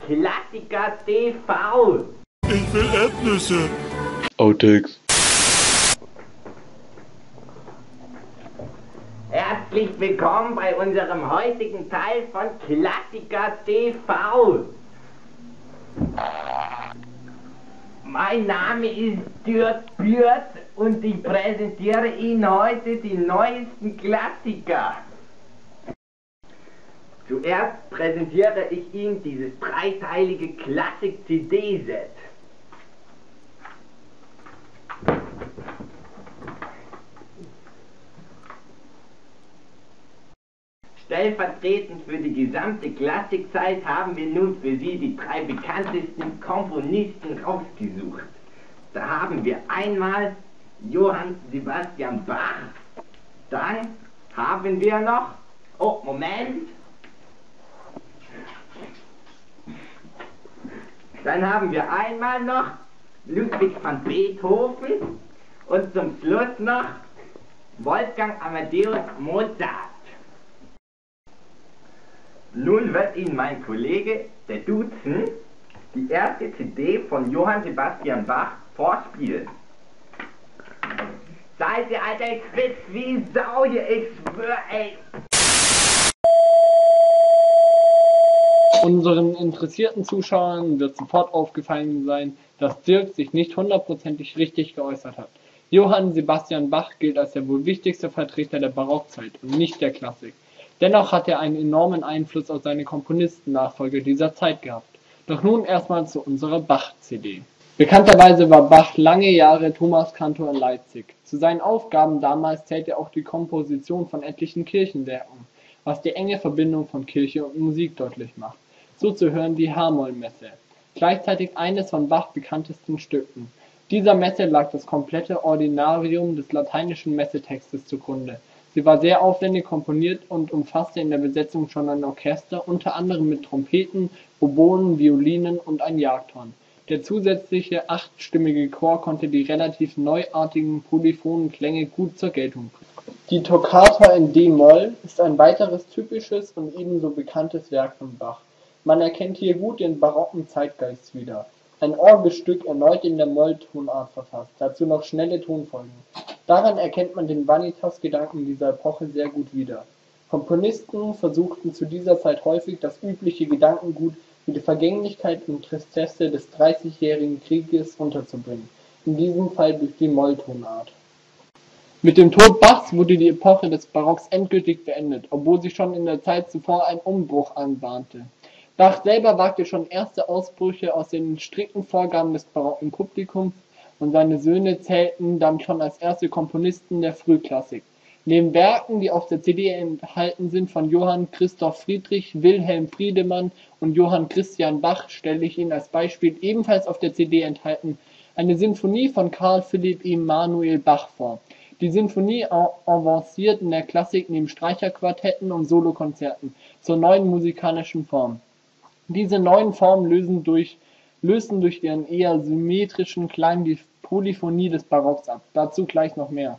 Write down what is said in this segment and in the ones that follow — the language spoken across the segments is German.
Klassiker TV. Ich will Erdnüsse. Outtakes. Herzlich willkommen bei unserem heutigen Teil von Klassiker TV. Mein Name ist Dirk Bürt und ich präsentiere Ihnen heute die neuesten Klassiker. Zuerst präsentiere ich Ihnen dieses dreiteilige Klassik-CD-Set. Stellvertretend für die gesamte Klassikzeit haben wir nun für Sie die drei bekanntesten Komponisten rausgesucht. Da haben wir einmal Johann Sebastian Bach, dann haben wir noch, oh Moment, dann haben wir einmal noch Ludwig van Beethoven und zum Schluss noch Wolfgang Amadeus Mozart. Nun wird Ihnen mein Kollege, der Dutzen, die erste CD von Johann Sebastian Bach vorspielen. Seid ihr, Alter, ich schwitz wie Sau hier, ich schwör, ey. Unseren interessierten Zuschauern wird sofort aufgefallen sein, dass Dirk sich nicht hundertprozentig richtig geäußert hat. Johann Sebastian Bach gilt als der wohl wichtigste Vertreter der Barockzeit und nicht der Klassik. Dennoch hat er einen enormen Einfluss auf seine Komponisten-Nachfolger dieser Zeit gehabt. Doch nun erstmal zu unserer Bach-CD. Bekannterweise war Bach lange Jahre Thomaskantor in Leipzig. Zu seinen Aufgaben damals zählte auch die Komposition von etlichen Kirchenwerken, was die enge Verbindung von Kirche und Musik deutlich macht. So zu hören die H-Moll-Messe, gleichzeitig eines von Bach bekanntesten Stücken. Dieser Messe lag das komplette Ordinarium des lateinischen Messetextes zugrunde. Sie war sehr aufwendig komponiert und umfasste in der Besetzung schon ein Orchester, unter anderem mit Trompeten, Oboen, Violinen und ein Jagdhorn. Der zusätzliche achtstimmige Chor konnte die relativ neuartigen polyphonen Klänge gut zur Geltung bringen. Die Toccata in d-Moll ist ein weiteres typisches und ebenso bekanntes Werk von Bach. Man erkennt hier gut den barocken Zeitgeist wieder. Ein Orgelstück erneut in der Molltonart verfasst, dazu noch schnelle Tonfolgen. Daran erkennt man den Vanitas-Gedanken dieser Epoche sehr gut wieder. Komponisten versuchten zu dieser Zeit häufig das übliche Gedankengut wie die Vergänglichkeit und Tristesse des Dreißigjährigen Krieges unterzubringen, in diesem Fall durch die Molltonart. Mit dem Tod Bachs wurde die Epoche des Barocks endgültig beendet, obwohl sich schon in der Zeit zuvor ein Umbruch anbahnte. Bach selber wagte schon erste Ausbrüche aus den strikten Vorgaben des barocken Publikums und seine Söhne zählten dann schon als erste Komponisten der Frühklassik. Neben Werken, die auf der CD enthalten sind, von Johann Christoph Friedrich, Wilhelm Friedemann und Johann Christian Bach, stelle ich Ihnen als Beispiel ebenfalls auf der CD enthalten eine Sinfonie von Carl Philipp Emanuel Bach vor. Die Sinfonie avanciert in der Klassik neben Streicherquartetten und Solokonzerten zur neuen musikalischen Form. Diese neuen Formen lösten durch ihren eher symmetrischen Klang die Polyphonie des Barocks ab. Dazu gleich noch mehr.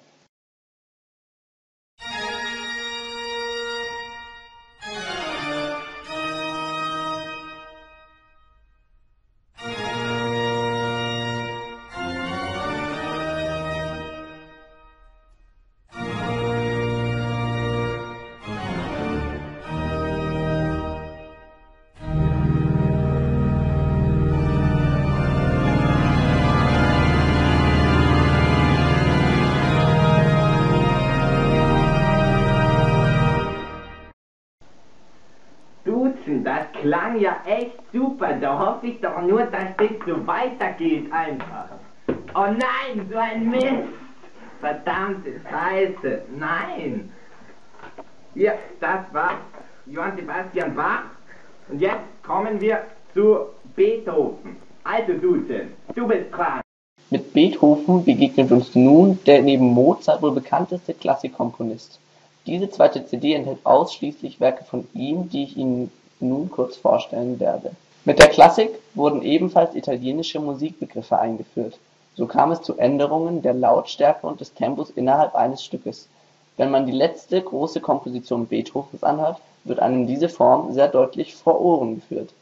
Das klang ja echt super, da hoffe ich doch nur, dass das so weitergeht einfach. Oh nein, so ein Mist! Verdammte Scheiße, nein! Hier, das war Johann Sebastian Bach und jetzt kommen wir zu Beethoven. Also Duze, du bist dran. Mit Beethoven begegnet uns nun der neben Mozart wohl bekannteste Klassikkomponist. Diese zweite CD enthält ausschließlich Werke von ihm, die ich Ihnen nun kurz vorstellen werde. Mit der Klassik wurden ebenfalls italienische Musikbegriffe eingeführt. So kam es zu Änderungen der Lautstärke und des Tempos innerhalb eines Stückes. Wenn man die letzte große Komposition Beethovens anhört, wird einem diese Form sehr deutlich vor Ohren geführt.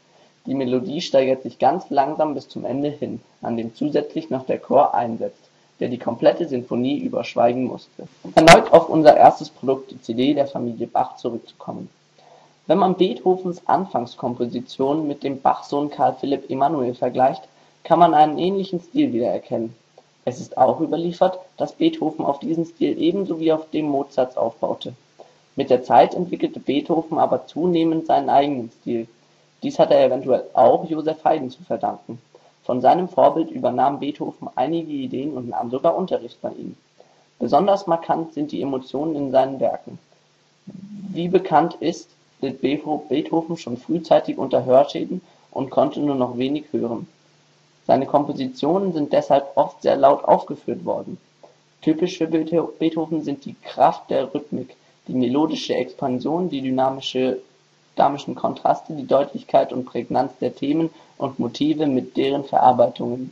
Die Melodie steigert sich ganz langsam bis zum Ende hin, an dem zusätzlich noch der Chor einsetzt, der die komplette Sinfonie überschweigen musste. Erneut auf unser erstes Produkt, die CD der Familie Bach, zurückzukommen. Wenn man Beethovens Anfangskomposition mit dem Bach-Sohn Karl Philipp Emanuel vergleicht, kann man einen ähnlichen Stil wiedererkennen. Es ist auch überliefert, dass Beethoven auf diesen Stil ebenso wie auf dem Mozarts aufbaute. Mit der Zeit entwickelte Beethoven aber zunehmend seinen eigenen Stil. Dies hat er eventuell auch Joseph Haydn zu verdanken. Von seinem Vorbild übernahm Beethoven einige Ideen und nahm sogar Unterricht bei ihm. Besonders markant sind die Emotionen in seinen Werken. Wie bekannt ist, litt Beethoven schon frühzeitig unter Hörschäden und konnte nur noch wenig hören. Seine Kompositionen sind deshalb oft sehr laut aufgeführt worden. Typisch für Beethoven sind die Kraft der Rhythmik, die melodische Expansion, die dynamischen Kontraste, die Deutlichkeit und Prägnanz der Themen und Motive mit deren Verarbeitungen.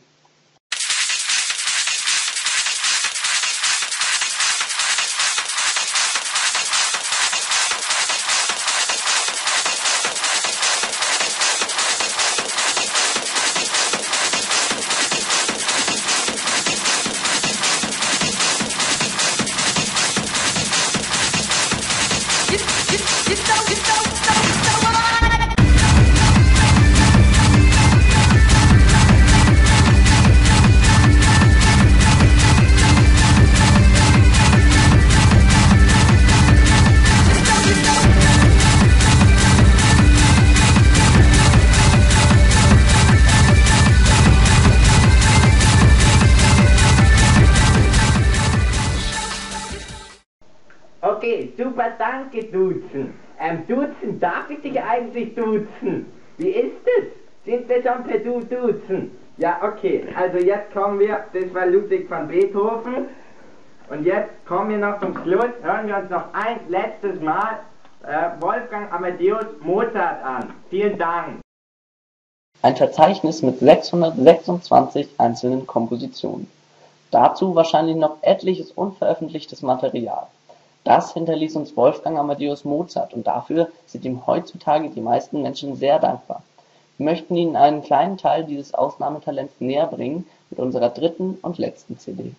Okay, super, danke, Duzen. Duzen, darf ich dich eigentlich duzen? Wie ist es? Sind wir schon per Du duzen? Ja, okay, also jetzt kommen wir, das war Ludwig van Beethoven. Und jetzt kommen wir noch zum Schluss, hören wir uns noch ein letztes Mal Wolfgang Amadeus Mozart an. Vielen Dank. Ein Verzeichnis mit 626 einzelnen Kompositionen. Dazu wahrscheinlich noch etliches unveröffentlichtes Material. Das hinterließ uns Wolfgang Amadeus Mozart und dafür sind ihm heutzutage die meisten Menschen sehr dankbar. Wir möchten Ihnen einen kleinen Teil dieses Ausnahmetalents näher bringen mit unserer dritten und letzten CD.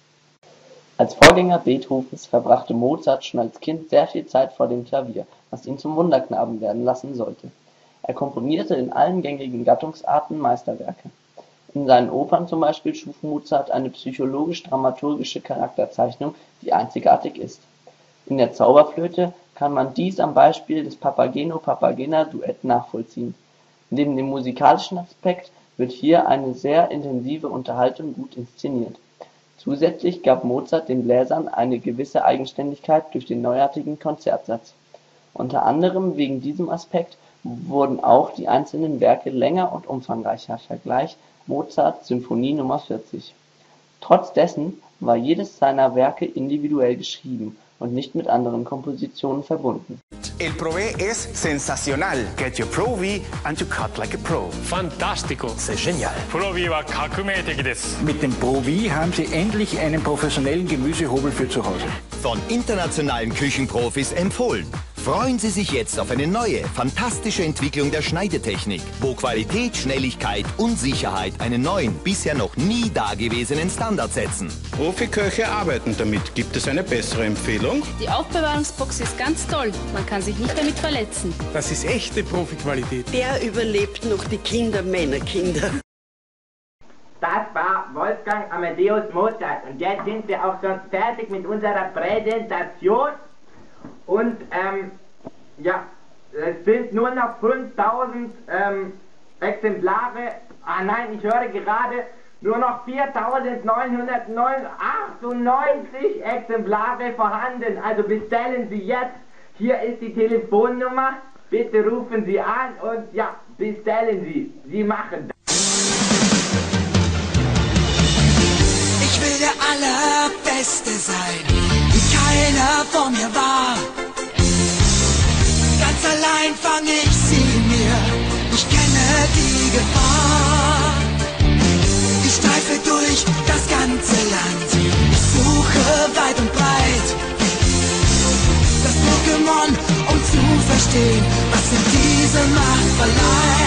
Als Vorgänger Beethovens verbrachte Mozart schon als Kind sehr viel Zeit vor dem Klavier, was ihn zum Wunderknaben werden lassen sollte. Er komponierte in allen gängigen Gattungsarten Meisterwerke. In seinen Opern zum Beispiel schuf Mozart eine psychologisch-dramaturgische Charakterzeichnung, die einzigartig ist. In der Zauberflöte kann man dies am Beispiel des Papageno-Papagena-Duett nachvollziehen. Neben dem musikalischen Aspekt wird hier eine sehr intensive Unterhaltung gut inszeniert. Zusätzlich gab Mozart den Bläsern eine gewisse Eigenständigkeit durch den neuartigen Konzertsatz. Unter anderem wegen diesem Aspekt wurden auch die einzelnen Werke länger und umfangreicher, Vergleich Mozart Symphonie Nr. 40. Trotz dessen war jedes seiner Werke individuell geschrieben und nicht mit anderen Kompositionen verbunden. El Pro V es sensacional. Get your Pro V and you cut like a pro. Fantastico. C'est génial. Pro V は革命的です。 Mit dem Pro V haben Sie endlich einen professionellen Gemüsehobel für zu Hause. Von internationalen Küchenprofis empfohlen. Freuen Sie sich jetzt auf eine neue, fantastische Entwicklung der Schneidetechnik, wo Qualität, Schnelligkeit und Sicherheit einen neuen, bisher noch nie dagewesenen Standard setzen. Profiköche arbeiten damit. Gibt es eine bessere Empfehlung? Die Aufbewahrungsbox ist ganz toll. Man kann sich nicht damit verletzen. Das ist echte Profiqualität. Der überlebt noch die Männerkinder. Das war Wolfgang Amadeus Mozart und jetzt sind wir auch schon fertig mit unserer Präsentation und ja, es sind nur noch 5000 Exemplare, nein, ich höre gerade nur noch 4998 Exemplare vorhanden, also bestellen Sie jetzt, hier ist die Telefonnummer, bitte rufen Sie an und ja, bestellen Sie, Sie machen das. Ich will der Allerbeste sein, wie keiner vor mir war. Ganz allein fang ich sie mir, ich kenne die Gefahr. Ich streife durch das ganze Land, ich suche weit und breit das Pokémon, um zu verstehen, was in diese Macht verleiht.